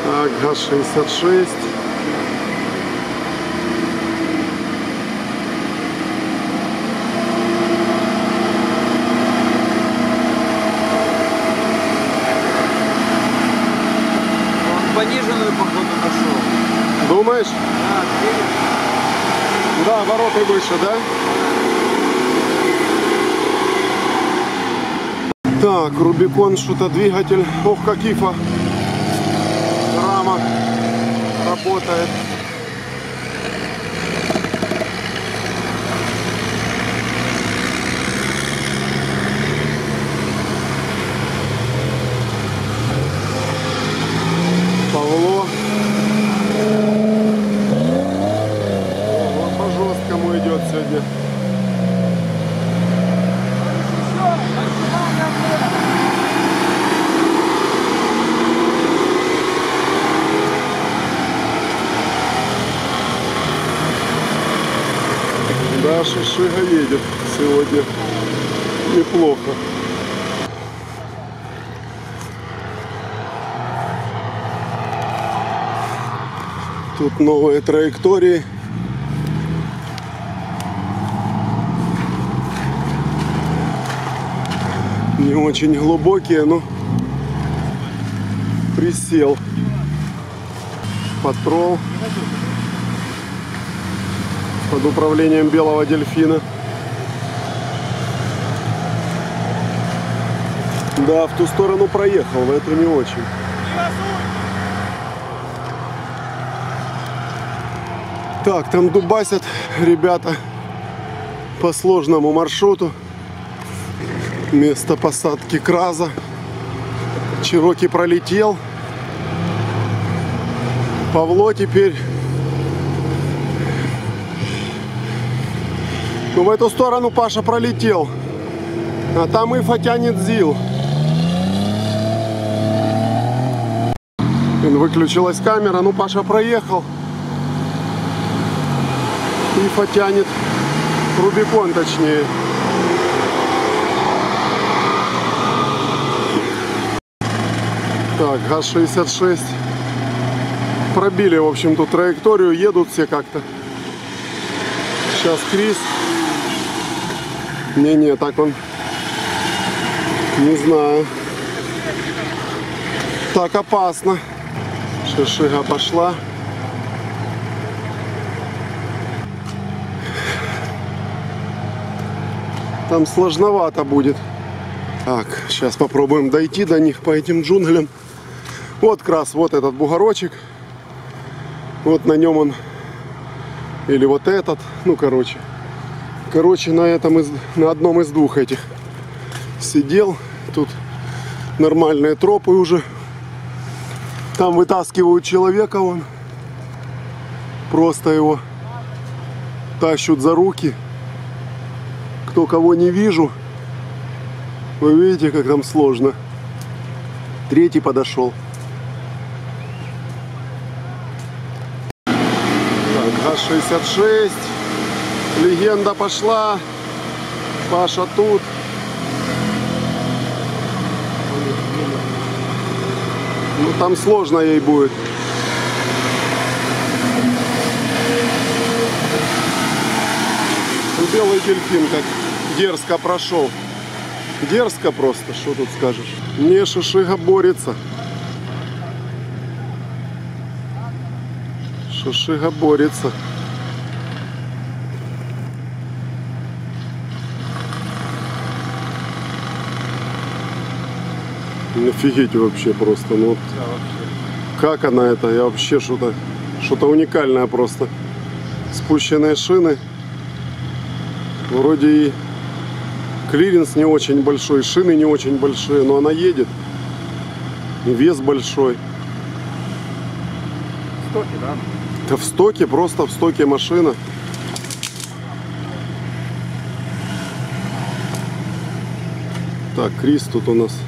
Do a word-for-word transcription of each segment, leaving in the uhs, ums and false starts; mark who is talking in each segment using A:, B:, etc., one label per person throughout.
A: Так, ГАЗ шестьдесят шесть.
B: Пониженную, походу, нашел.
A: Думаешь?
B: Да,
A: да, вороты выше, да? Так, Рубикон, что-то двигатель. Ох, как ифа. Рама работает. Павло. О, по жесткому идет сегодня. Да, Шишига едет сегодня неплохо. Тут новые траектории. Не очень глубокие, но присел. Патрол под управлением белого дельфина. Да, в ту сторону проехал, в эту не очень. Так, там дубасят ребята по сложному маршруту. Место посадки КРАЗа. Чироки пролетел. Павло теперь. Ну, в эту сторону Паша пролетел. А там Ифа тянет ЗИЛ. Выключилась камера. Ну, Паша проехал. Ифа тянет. Рубикон, точнее. Так, ГАЗ шестьдесят шесть. Пробили, в общем, тут траекторию. Едут все как-то. Сейчас Крис. Не-не, так он... Не знаю. Так опасно. Шишига пошла. Там сложновато будет. Так, сейчас попробуем дойти до них по этим джунглям. Вот как раз вот этот бугорочек. Вот на нем он. Или вот этот. Ну, короче. Короче, на этом из, на одном из двух этих сидел. Тут нормальные тропы уже. Там вытаскивают человека, он просто его тащут за руки. Кто кого не вижу. Вы видите, как там сложно. Третий подошел. Так, ГАЗ шестьдесят шесть. Легенда пошла. Паша тут. Ну там сложно ей будет. Белый дельфин как дерзко прошел. Дерзко просто, что тут скажешь. Не, Шишига борется. Шишига борется. Офигеть вообще просто. Ну, вот
B: да, вообще.
A: Как она это? Я вообще что-то что-то уникальное просто. Спущенные шины. Вроде и клиренс не очень большой, шины не очень большие, но она едет. Вес большой.
B: В стоке, да?
A: Да в стоке, просто в стоке машина. Так, Крис тут у нас.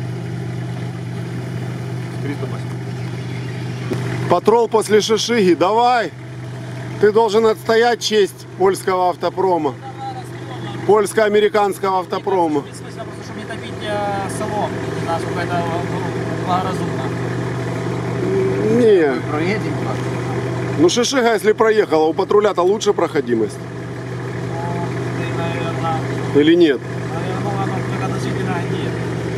A: Патрол после Шишиги, давай! Ты должен отстоять честь польского автопрома. Польско-американского автопрома.
B: Чтобы не топить салон, насколько это благоразумно.
A: Не,
B: Проедем как?
A: ну Шишига, если проехала, у патруля-то лучше проходимость.
C: Ты, наверное,
A: Или нет?
C: наверное, оно как относительно нет.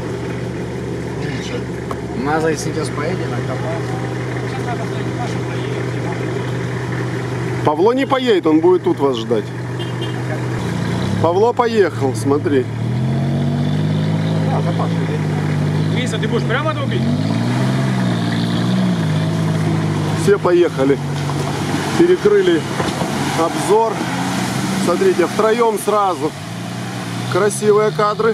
B: Надо, если сейчас поедем, накопаем.
C: Сейчас надо за экипаж проехать.
A: Павло не поедет, он будет тут вас ждать. Павло поехал, смотри.
B: Да, запас едет.
C: Миса, ты будешь прямо долбить?
A: Все поехали. Перекрыли обзор. Смотрите, втроем сразу. Красивые кадры.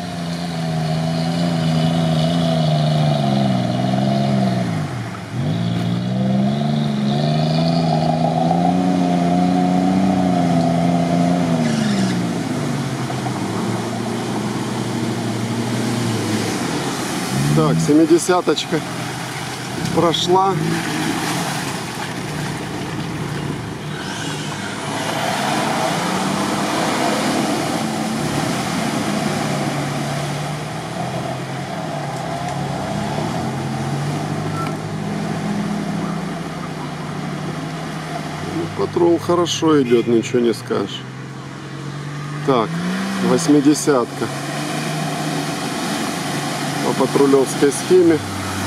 A: Так, семидесяточка прошла. Патрул хорошо идет, ничего не скажешь. Так, восьмидесятка. По патрулевской схеме.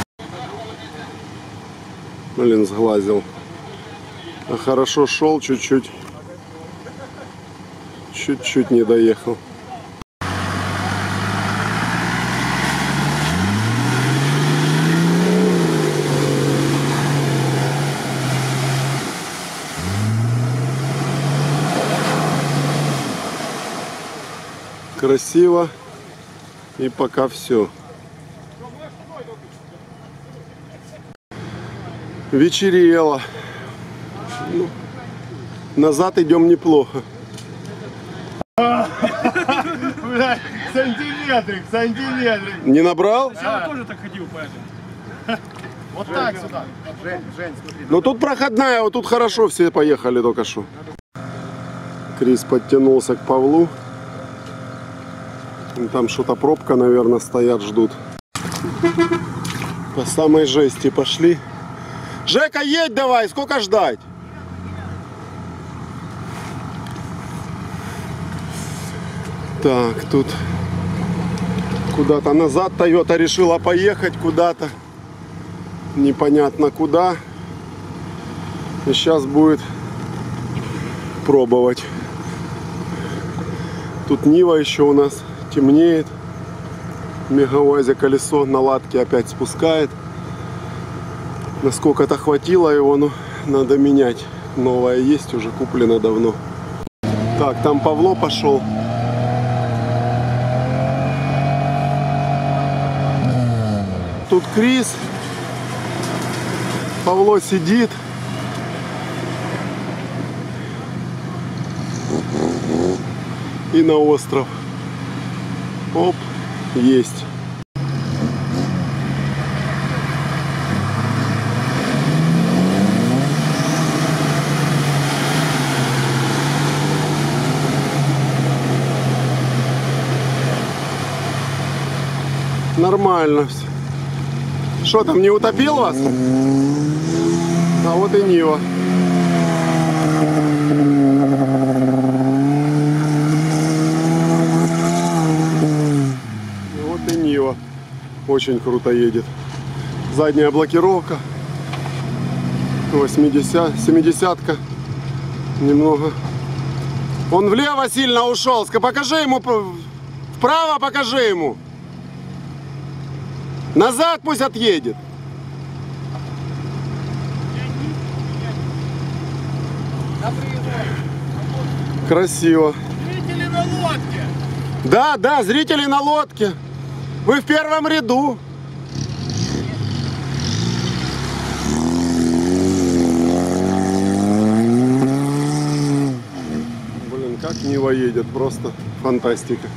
A: Блин, сглазил. А хорошо шел чуть-чуть. Чуть-чуть не доехал. Красиво. И пока все. Вечерело. Ну, назад идем неплохо.
D: Блядь, сантиметрик, сантиметрик.
A: Не набрал?
C: Я тоже так ходил, поэтому.
D: Вот так сюда. Жень, Жень, смотри.
A: Ну тут проходная, вот тут хорошо все поехали только что. Крис подтянулся к Павлу. Там что-то пробка, наверное, стоят, ждут. По самой жести пошли. Жека, едь давай, сколько ждать? Так, тут куда-то назад Тойота решила поехать куда-то. Непонятно куда. И сейчас будет пробовать. Тут Нива еще у нас темнеет. В Мегауазе колесо наладки опять спускает. Насколько-то хватило его, но надо менять. Новое есть, уже куплено давно. Так, там Павло пошел. Тут Крис. Павло сидит. И на остров. Оп, есть. Нормально все. Что там, не утопил вас? А вот и Нива. Вот и Нива. Очень круто едет. Задняя блокировка. восьмидесят, семидесятка. Немного. Он влево сильно ушел. Покажи ему. Вправо покажи ему. Назад пусть отъедет. Красиво.
D: Зрители на лодке.
A: Да, да, зрители на лодке. Вы в первом ряду. Блин, как Нива едет, просто фантастика.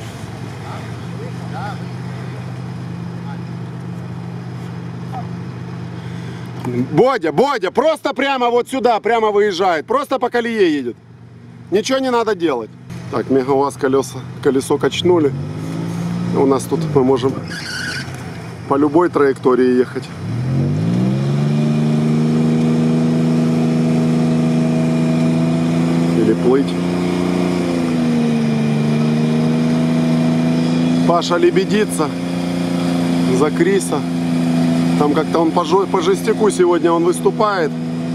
A: Бодя, Бодя, просто прямо вот сюда, прямо выезжает. Просто по колее едет. Ничего не надо делать. Так, Мегауаз колеса, колесо качнули. У нас тут мы можем по любой траектории ехать. Или плыть. Паша лебедится за Криса. Там как-то он по, жо... по жестяку сегодня он выступает.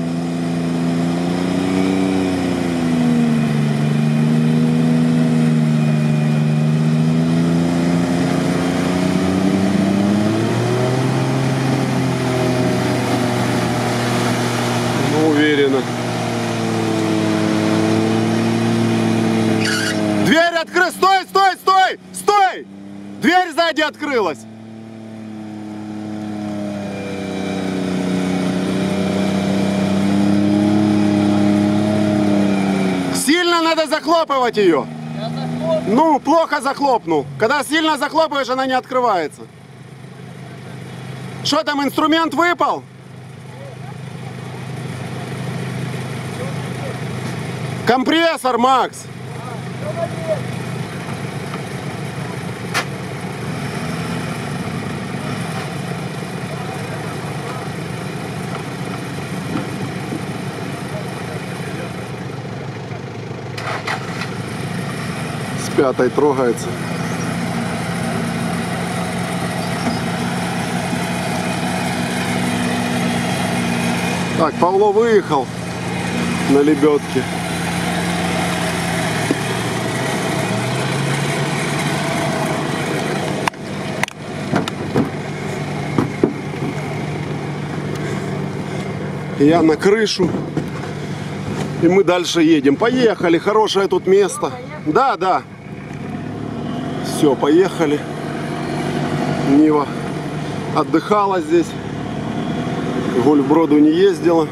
A: Ну, уверенно. Дверь открылась! Стой, стой, стой! Стой! Дверь сзади открылась! Сильно надо захлопывать ее. Ну, плохо захлопнул. Когда сильно захлопываешь, она не открывается. Что там, инструмент выпал? Компрессор, Макс. С пятой трогается. Так, Павло выехал на лебедке. Я на крышу. И мы дальше едем. Поехали. Хорошее тут место. Да, да. Все, поехали. Нива отдыхала здесь. К Гольфброду не ездила.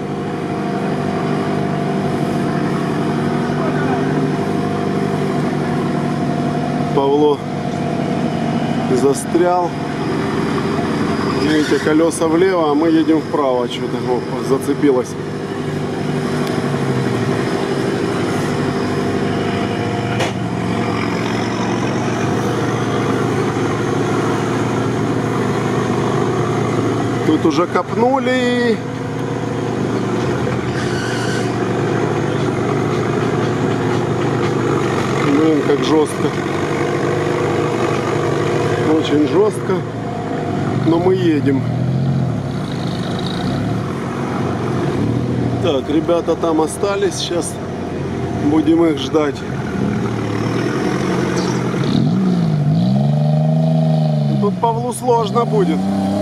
A: Павло застрял. Видите, колеса влево, а мы едем вправо. Что-то зацепилось. Тут уже копнули. Блин, как жестко. Очень жестко. Но мы едем. Так, ребята там остались. Сейчас будем их ждать. Тут Павлу сложно будет.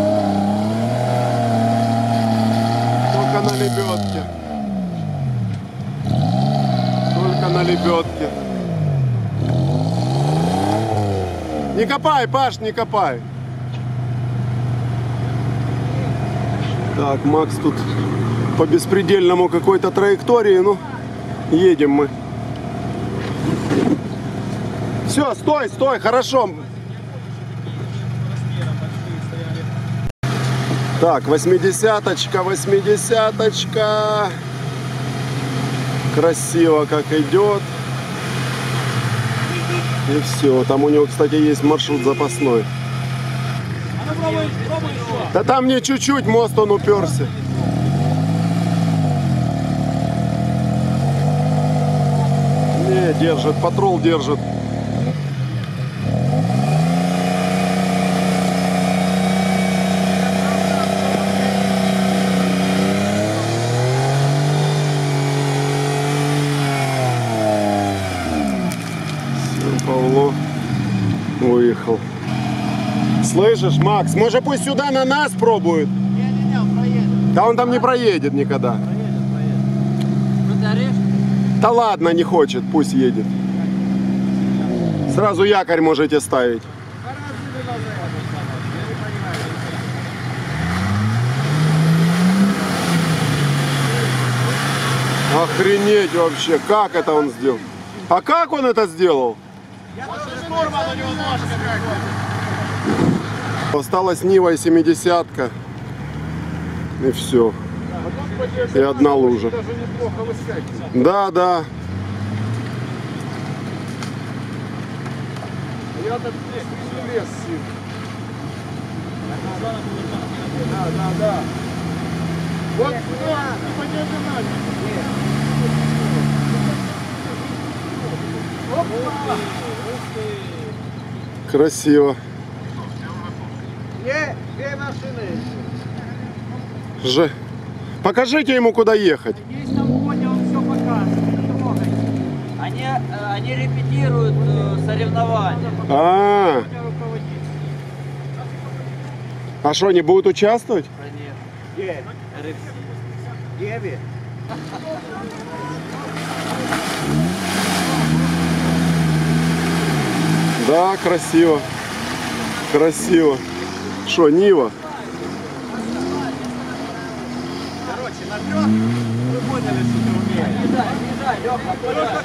A: Только на лебедке. Только на лебедке. Не копай, Паш, не копай. Так, Макс тут по беспредельному какой-то траектории. Ну, едем мы. Все, стой, стой, хорошо. Так, восьмидесяточка, восьмидесяточка. Красиво как идет. И все. Там у него, кстати, есть маршрут запасной. Да там не чуть-чуть, мост он уперся. Не, держит, патрол держит. Все, Павло выехал. Слышишь, Макс, может пусть сюда на нас пробует?
B: Не-не-не, он проедет.
A: Да он там не проедет никогда.
B: Проедет, проедет. Ну ты орешь?
A: Да ладно, не хочет, пусть едет. Сразу якорь можете ставить. Охренеть вообще, как это он сделал? А как он это сделал? Осталась Нива и семидесятка. И все. И одна лужа. Да, да.
D: Я так лес сил. Да, да, да. Вот сюда, по диагонали.
A: Красиво.
B: Две, две машины.
A: Же. Покажите ему, куда ехать.
C: Есть там Коня, он все показывает. Не трогайте.
B: Они, э, они репетируют э, соревнования.
A: А,
C: Коня руководит.
A: а что, они будут участвовать?
B: Конечно. Где? эр эф си. Где?
A: Да, красиво. Красиво. Что, Нива?
C: Короче, наперед. Вы поняли, что ты умеешь.
B: Езжай, езжай, Леха, куда?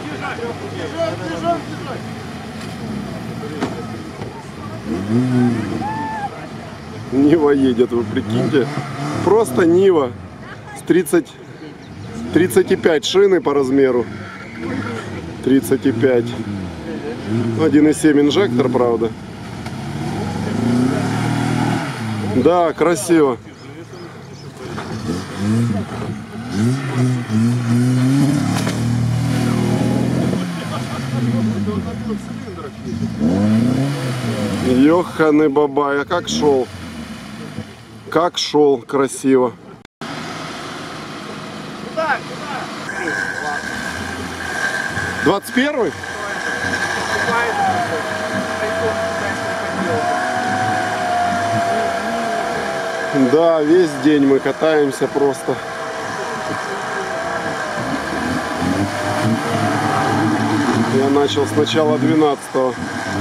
A: Нива едет, вы прикиньте. Просто Нива с тридцать, тридцать пять шины по размеру. тридцать пять. один и семь инжектор, правда. Да, красиво. Ёханый бабай, а как шел? Как шел, красиво. двадцать первый? Да, весь день мы катаемся просто. Я начал с начала двенадцатого.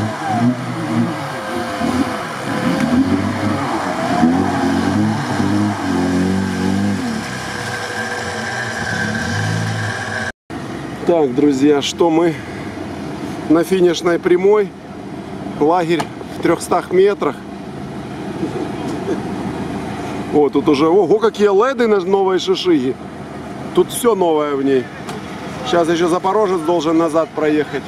A: Так, друзья, что мы на финишной прямой. Лагерь в трехстах метрах. О, тут уже, ого, какие леды на новой шишиги. Тут все новое в ней. Сейчас еще Запорожец должен назад проехать.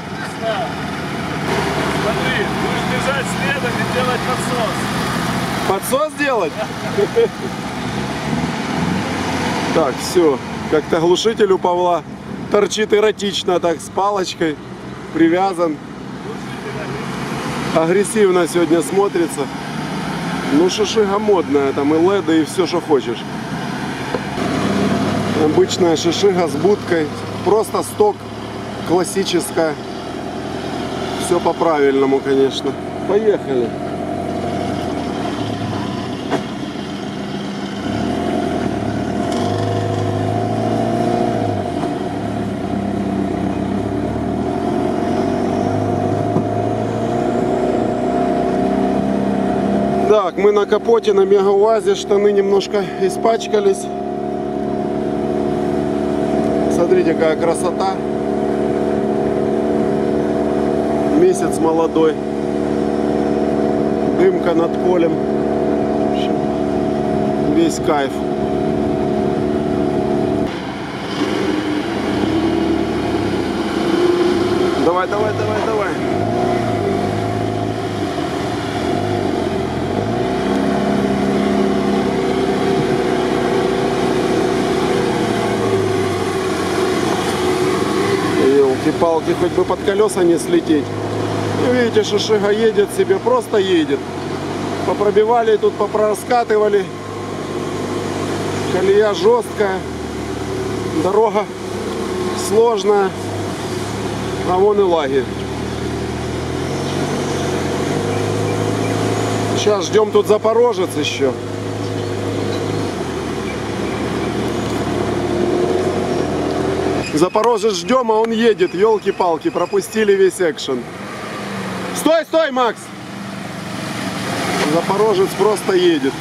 C: Смотри, будешь бежать следом и делать подсос.
A: Подсос делать? Так, все. Как-то глушитель у Павла торчит эротично, так, с палочкой. Привязан. Агрессивно сегодня смотрится. Ну, шишига модная, там и леды, и все, что хочешь. Обычная шишига с будкой. Просто сток, классическая. Все по-правильному, конечно. Поехали. Так, мы на капоте на Мегауазе, штаны немножко испачкались. Смотрите, какая красота. Месяц молодой. Дымка над полем. В общем, весь кайф. Давай, давай, давай, давай. Елки-палки, хоть бы под колеса не слететь. И видите, шишига едет себе, просто едет. Попробивали тут, попроскатывали. Колея жесткая. Дорога сложная. А вон и лагерь. Сейчас ждем тут Запорожец еще. Запорожец ждем, а он едет. Елки-палки, пропустили весь экшен. Стой, стой, Макс! Запорожец просто едет.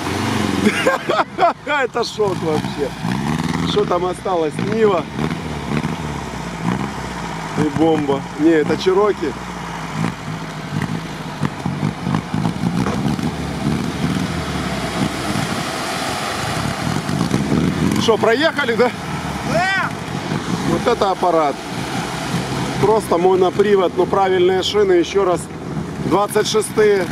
A: Это шок вообще. Что там осталось? Нива и бомба. Не, это Чироки. Что, проехали, да?
C: Да!
A: Вот это аппарат. Просто монопривод, но правильные шины. Еще раз, двадцать шестые.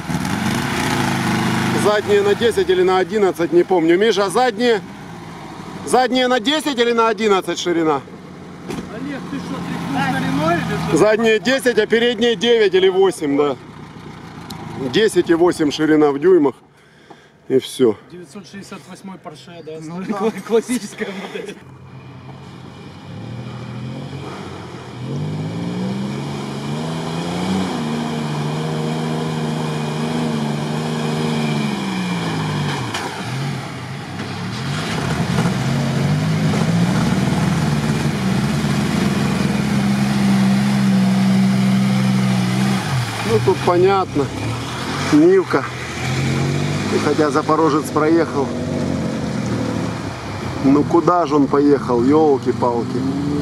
A: Задние на десять или на одиннадцать, не помню. Миша, задние, задние на десять или на одиннадцать ширина?
C: Олег, ты что, ты
A: Задние десять, а передние девять или восемь, да. десять и восемь ширина в дюймах. И все.
E: девятьсот шестьдесят восемь Porsche, да, ну, да. Классическая модель.
A: Ну тут понятно. Нивка. И хотя Запорожец проехал. Ну куда же он поехал? Ёлки-палки.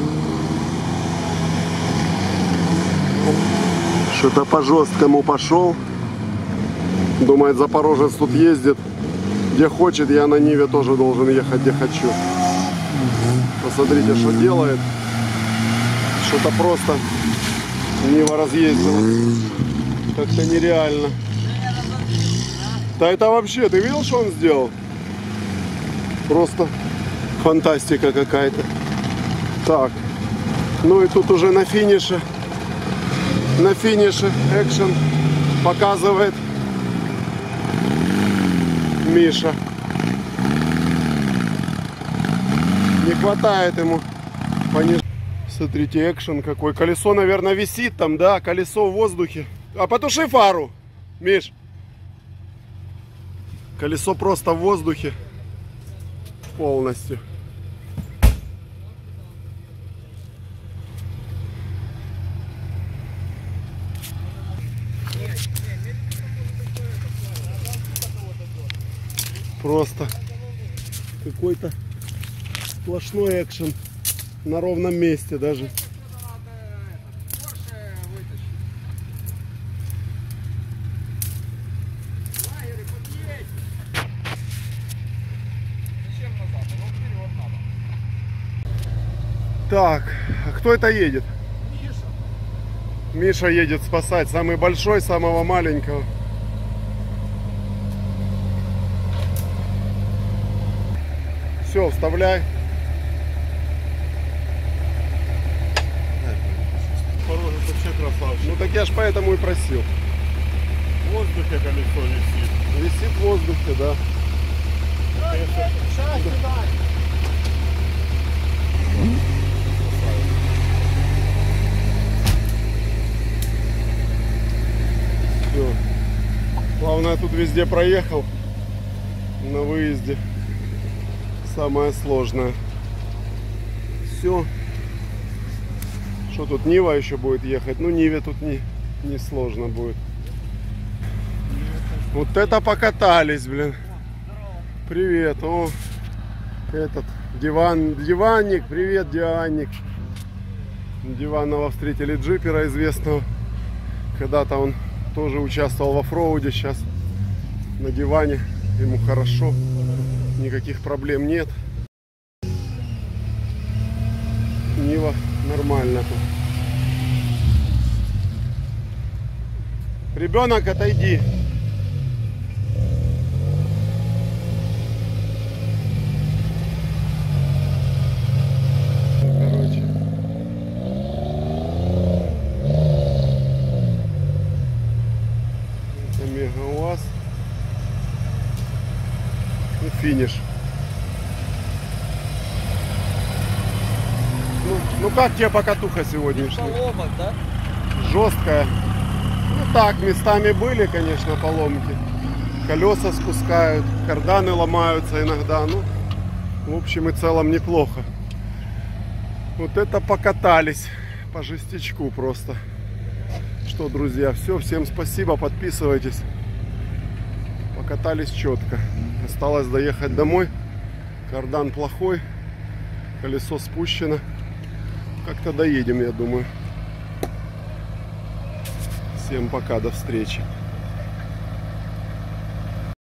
A: Что-то по жесткому пошел. Думает, Запорожец тут ездит где хочет. Я на Ниве тоже должен ехать где хочу. Посмотрите, что делает. Что-то просто Нива разъездила. Как-то нереально. Да это вообще, ты видел, что он сделал? Просто фантастика какая-то. Так. Ну и тут уже на финише. На финише экшен показывает Миша. Не хватает ему пониж... Смотрите, экшен какой. Колесо, наверное, висит там, да? Колесо в воздухе. А потуши фару, Миш. Колесо просто в воздухе. Полностью. Просто какой-то сплошной экшен на ровном месте даже. Так, а кто это едет? Миша. Миша едет спасать. Самый большой, самого маленького. Все, вставляй.
C: Порожек вообще красавчик.
A: Ну так я ж поэтому и просил.
C: В воздухе колесо висит.
A: Висит в воздухе, да. Все. Главное, тут везде проехал. На выезде. Самое сложное. Все. Что тут, Нива еще будет ехать? Ну, Ниве тут не, не сложно будет. Вот это покатались, блин. Привет. О, этот диван, диванник. Привет, диванник. Диванного встретили джипера известного. Когда-то он тоже участвовал в оффроуде. Сейчас на диване. Ему хорошо. Никаких проблем нет. Нива нормально тут. Ребенок, отойди. Короче. Это Мега УАЗ. И финиш. Ну, ну как тебе покатуха сегодняшняя?
B: Поломок, да?
A: Жесткая. Ну так, местами были, конечно, поломки. Колеса спускают, карданы ломаются иногда. Ну, в общем и целом неплохо. Вот это покатались по жестячку просто. Что, друзья, все, всем спасибо, подписывайтесь. Покатались четко. Осталось доехать домой. Кардан плохой. Колесо спущено. Как-то доедем, я думаю. Всем пока, до встречи.